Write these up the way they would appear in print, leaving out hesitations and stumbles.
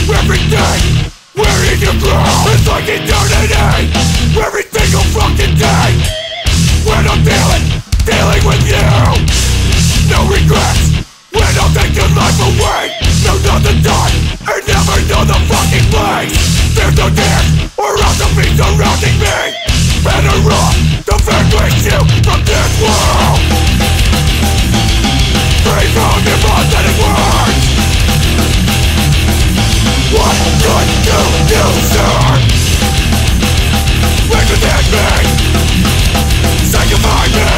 Every day, we're in your ground. It's like eternity, every single fucking day. When I'm dealing with you. No regrets, when I'll take your life away. No nothing done, and never know the fucking place. There's no tears, or else the beats surrounding me. Better off to vanquish you from this world. Free from your pathetic words. What could you do, sir? Within me, sanctify me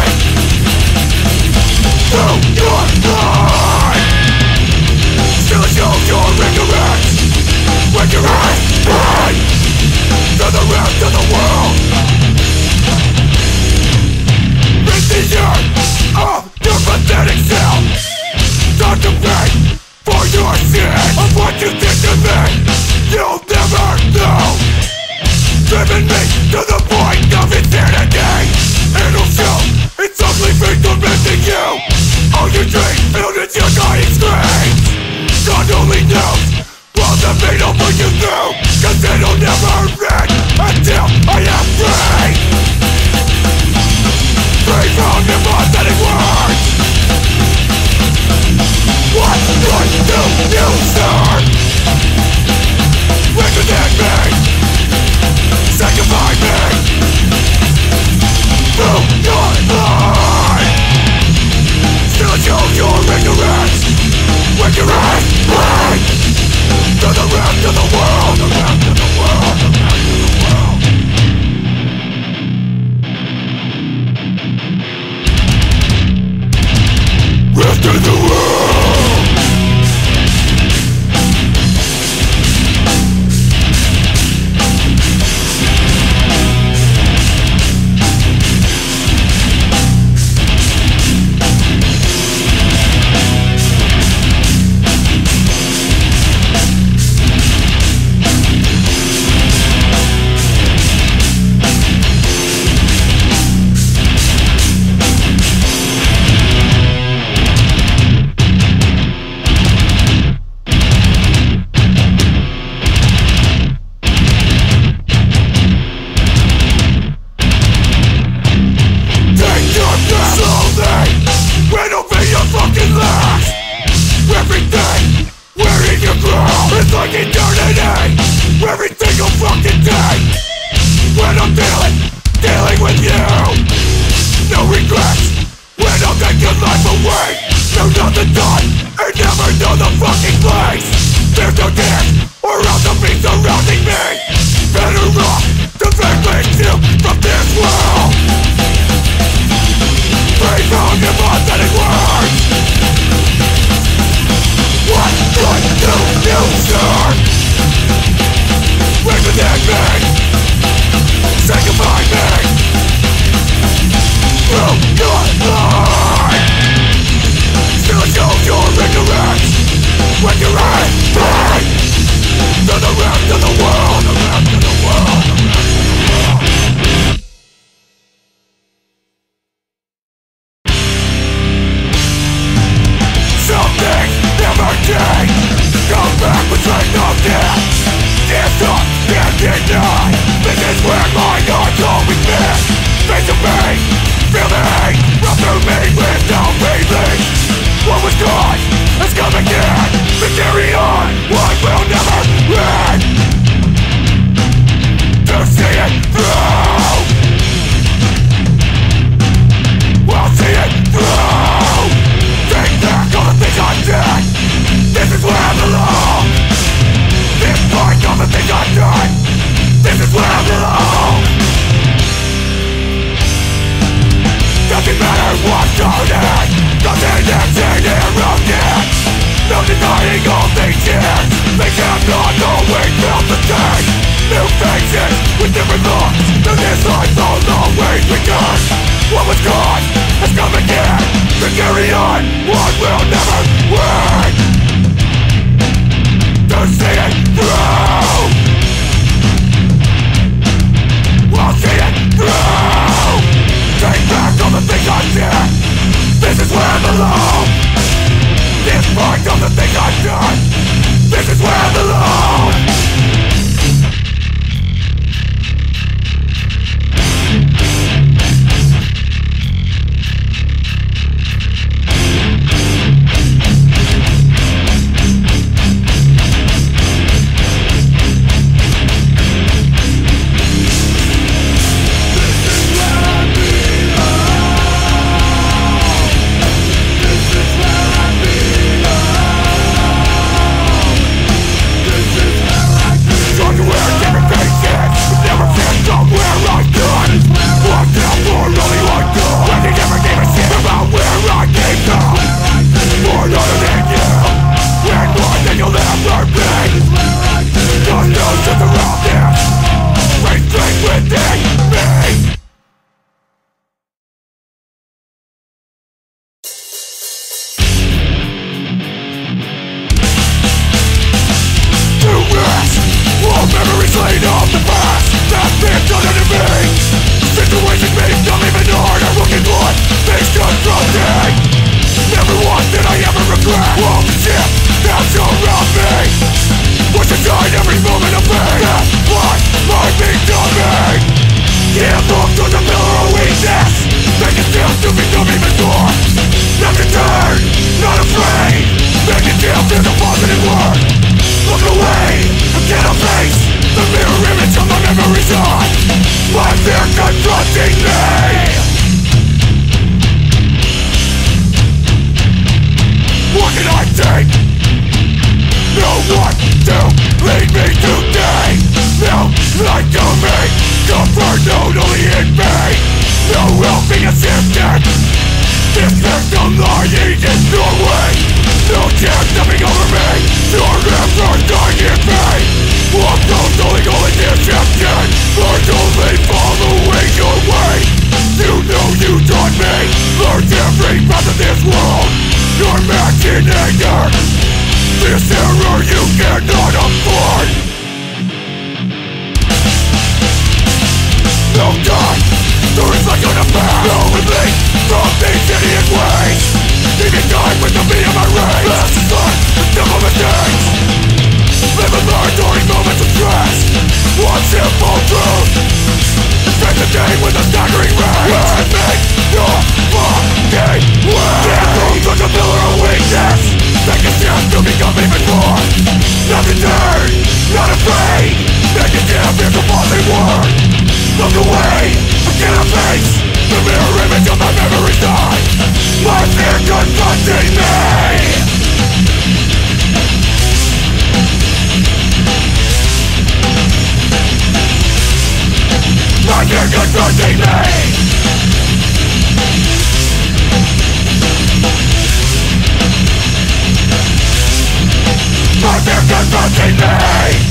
through your blood. Still shows your ignorance when your eyes burn to the rest of the world. In the year of your pathetic self, start to pay for your sin of what you did to me. You'll never know. Driven me to the point of insanity. It'll show it's ugly feet tormenting you. All your dreams filled with your dying screams. God only knows what the pain will put you through, cause it'll never end until I am free. Free from your pathetic words. What could you, sir? Within me, sanctify me through your blood. Still shows your ignorance when your eyes burn to the rest of the world. The rest of the world. The rest of the world. Rest of the world. This part of the thing I've done. This is where I belong. inside every moment of pain. That's what might be coming. Can't look to the pillar of weakness. Make it still to become even more. Not deterred, not afraid. Make it still to the positive word. Look away, I cannot face the mirror image of my memories on. My fear confronting me. What can I take? No one to lead me today. No light to me, comfort known only in pain. No helping assistance. This victim lying in doorway. No chance coming over me. Your hands are dying in pain. I'm controlling only deception. I'm only following your way. You know you taught me. Learned every path of this world. You're matched in anger. This error you cannot afford. No time to reflect on the past. No relief from these idiot ways. Needing time with the beat of my rage. Last is life, the devil mistakes. Live and learn during moments of stress. One simple truth. Spend the day with a staggering rage. And make your fucking way. Can't move to the pillar of weakness. Take a step to become even more. Not deterred, not afraid. Make a step is a positive word. Look away, I cannot face the mirror image of my memories die. My fear confronting me. My fear confronting me. My fear confronting me.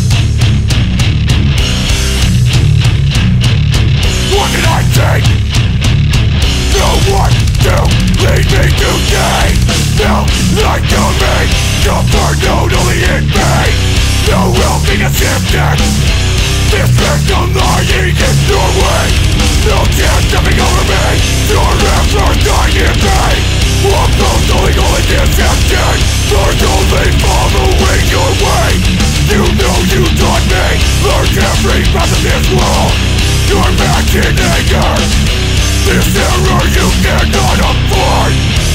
What can I take? No one to lead me today. No light to me, comfort known only in pain. No helping assistance. This victim lying in doorway. No chance stepping over me. Your hands are dying in pain. I'm controlling only deception. I'm only following your way. You know you taught me. Learned every path of this world. You're matched in anger. This error you cannot afford.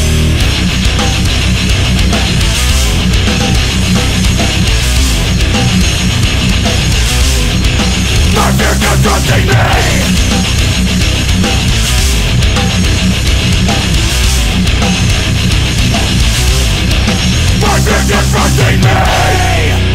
My fear confronting me. My fear confronting me.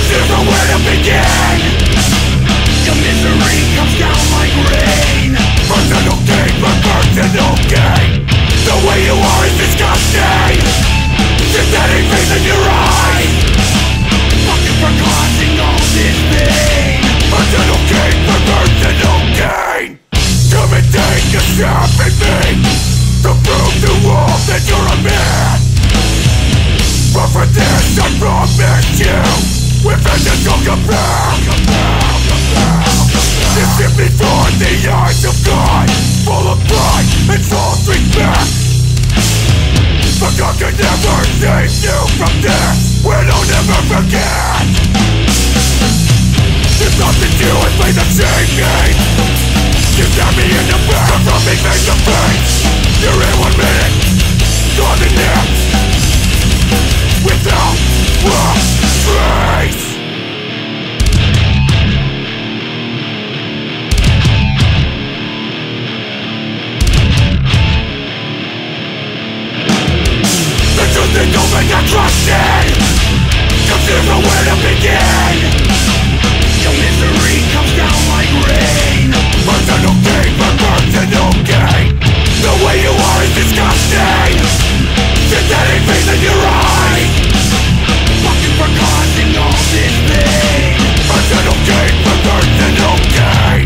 Consider where to begin. The misery comes down like rain. Personal gain for personal gain. The way you are is disgusting. Synthetic face in your eyes. Fuck you for causing all this pain. Personal gain for personal gain. Come and take a step in me to prove to all that you're a man. But for this I promise you, with vengeance will come back. This simply for the eyes of God, full of pride and self-respect. But God can never save you from this. We don't ever forget. There's nothing to it, play the same game. You stab me in the back, from me face to face. You're in 1 minute, gone the next. Without a trace. The truth is open and trusted. Consider where to begin. Your misery comes down like rain. Personal gain for personal gain. The way you are is disgusting. Synthetic face in your eyes. Fuck you for causing all this pain. Personal gain for personal gain.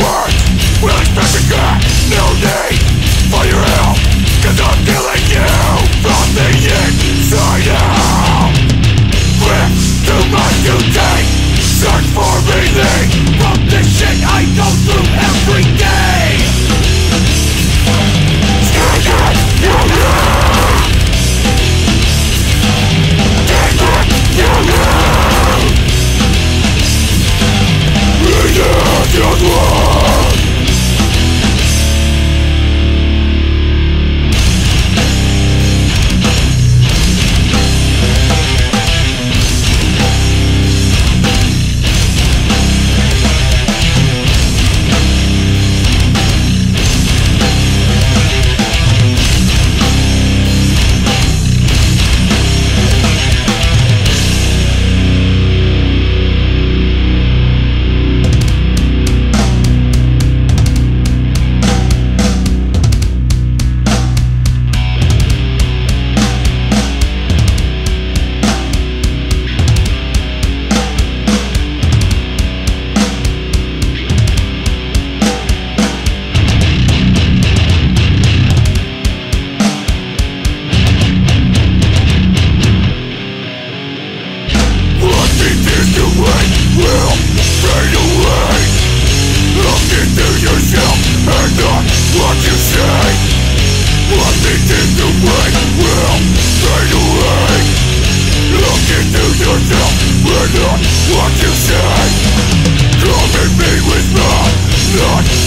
Will expect to get no need for your help, 'cause I'm killing you.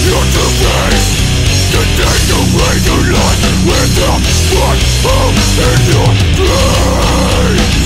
You're to face the day you bring your life without one hope in your dreams.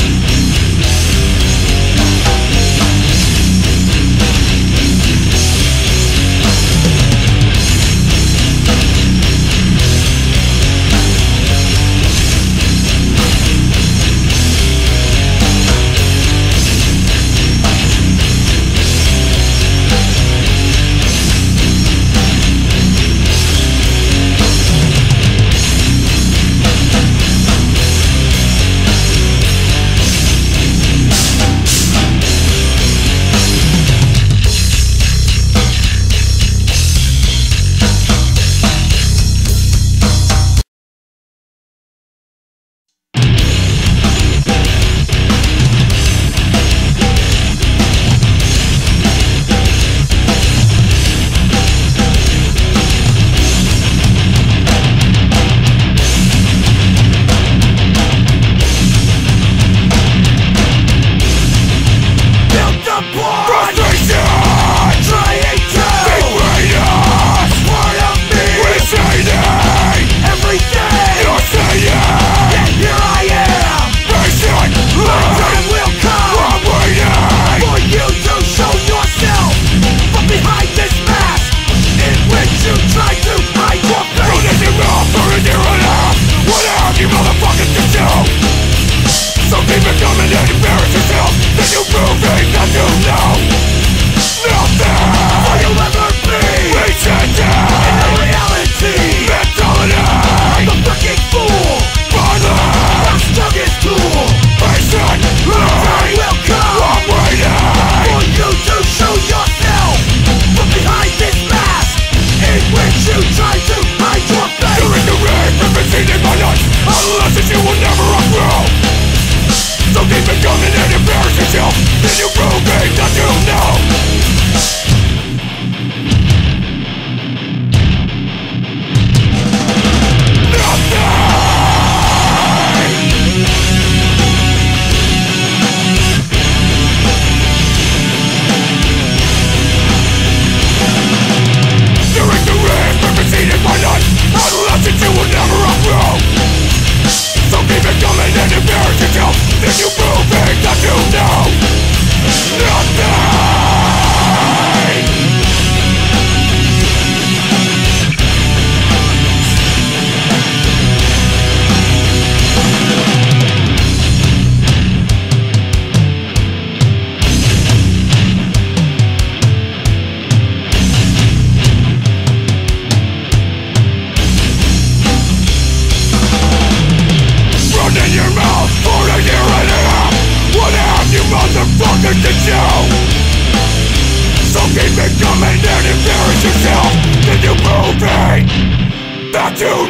That you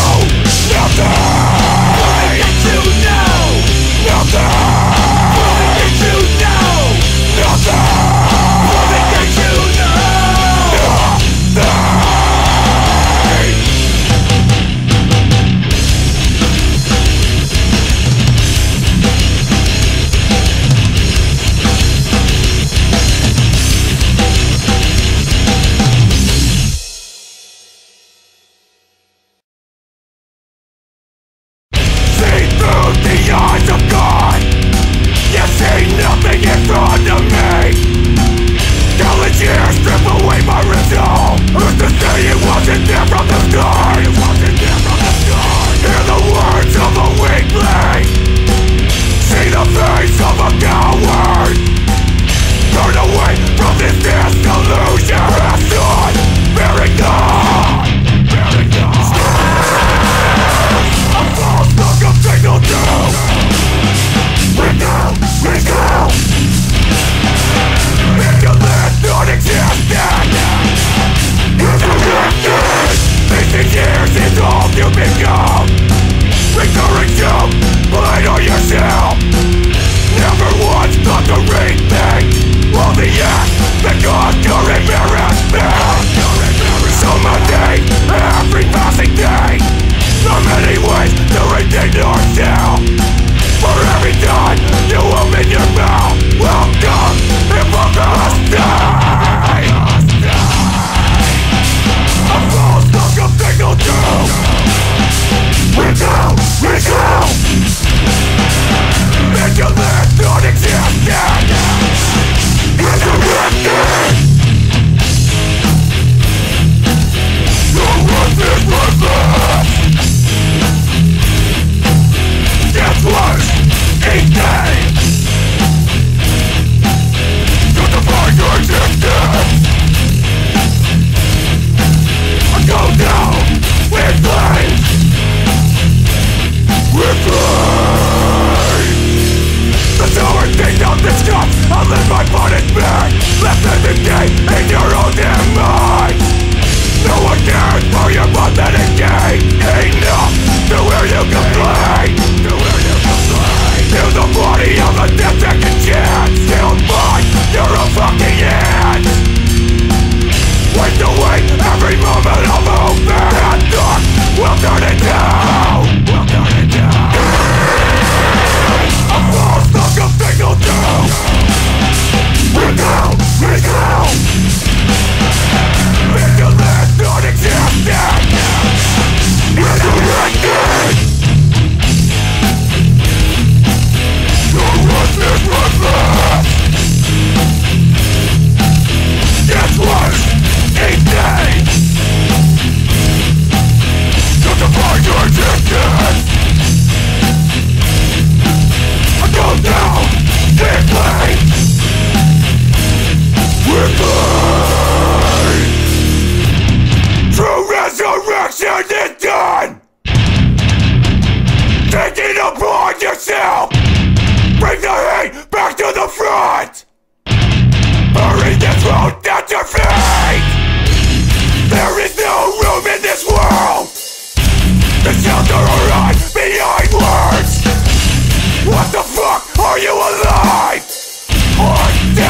know nothing. That you know nothing.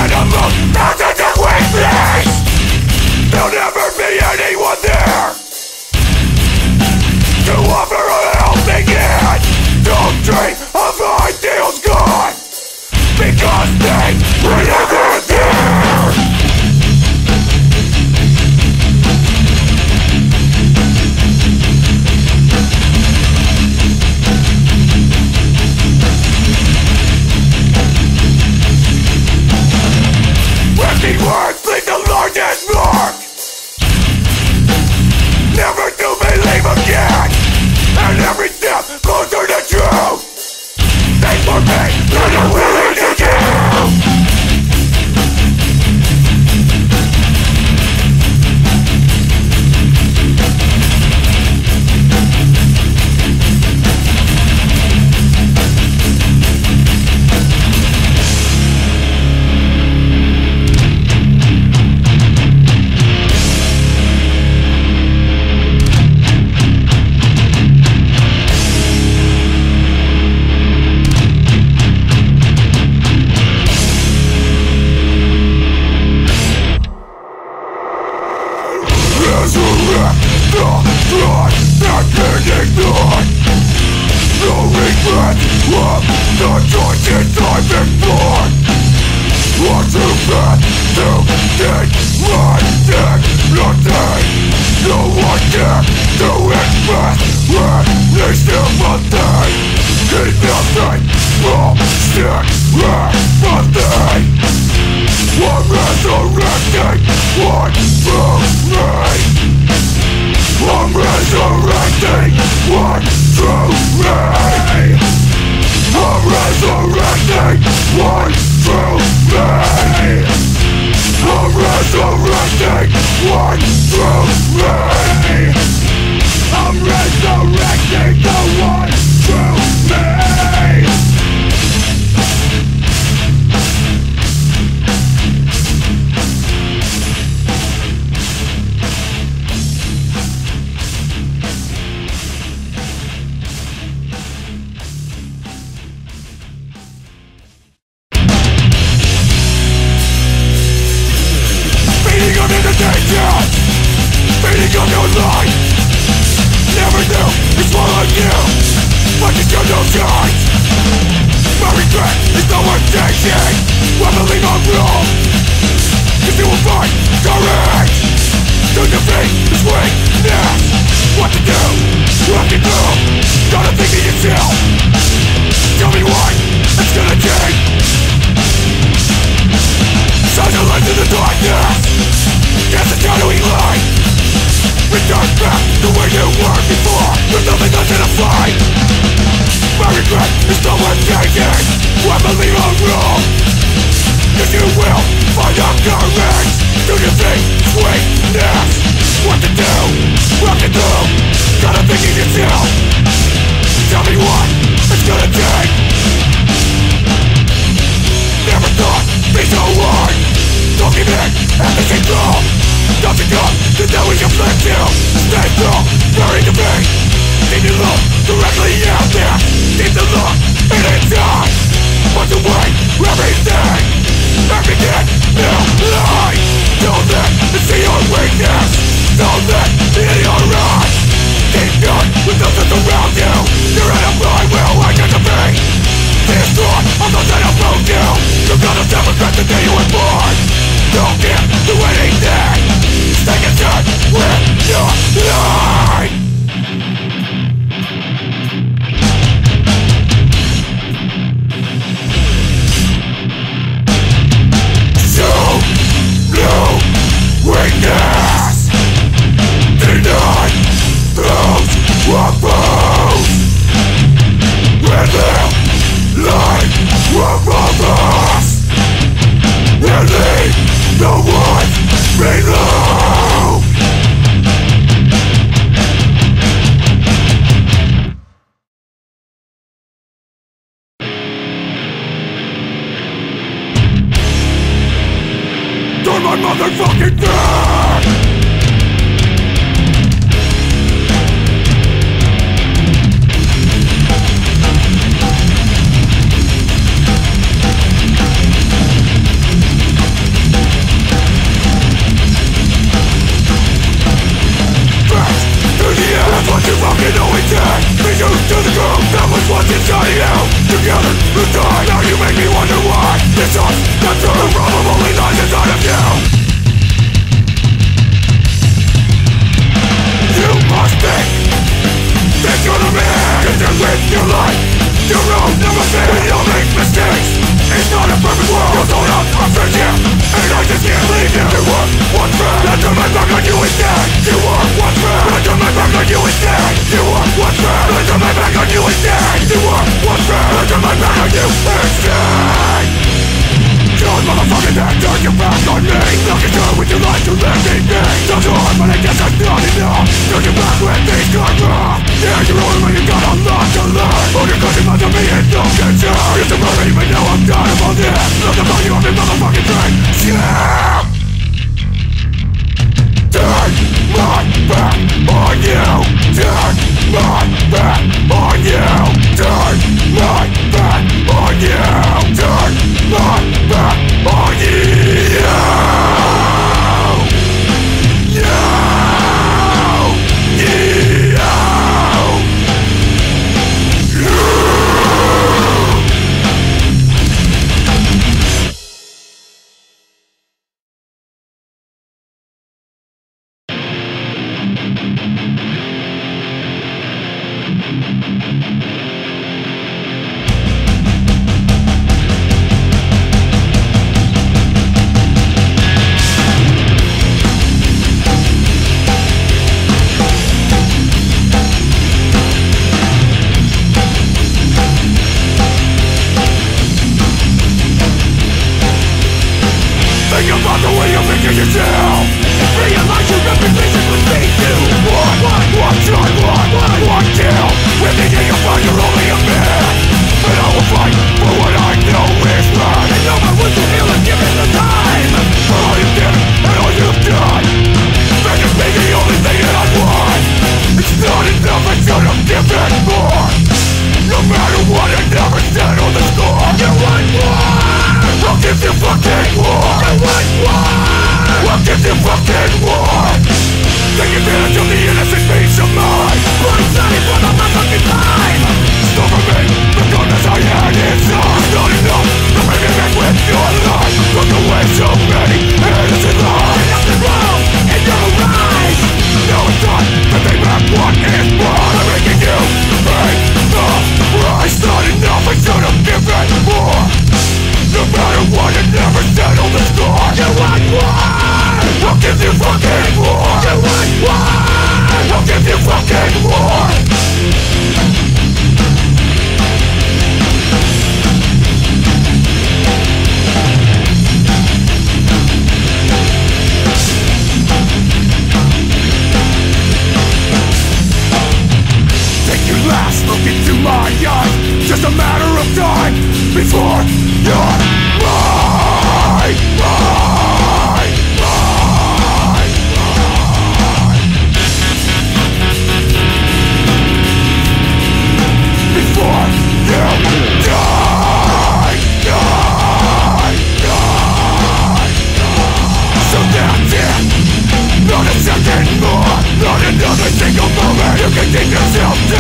and alone, thousands of weaklings. There'll never be anyone there to offer a helping hand. Don't dream of ideals gone, because they were never there. Empty words leave the largest mark. Never to believe again, and every step closer to truth. Thanks for me, you're not willing to give. The one to the groove that was once inside of you. Together through time, now you make me wonder why this us not true. The problem only lies inside of you. You must think you're the man. Cause you live your life, your own never fail. And you'll make mistakes. It's not a perfect world. You'll hold up a friendship, and I just can't leave you. You were one friend, I turn my back on you instead. You were one friend, I turn my back on you instead. You were one friend, I turn my back on you instead. You were one friend, I turn my back on you instead. Don't motherfucking that, turn your back on me. Nothing good with your life to let me be. Sounds hard, but I guess that's not enough. Turn your back when things got rough. Yeah, you're older when you got a lot to learn. All your cousin must have me and don't get turned. Used to murder even though I'm done about this. Look about you on me motherfucking thing. Yeah. Turn my back on you. Turn my back on you. Turn my back on you. Turn my back on you.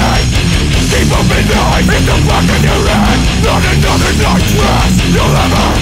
Keep open eyes, it's the black in your head. Not another night's rest. You'll ever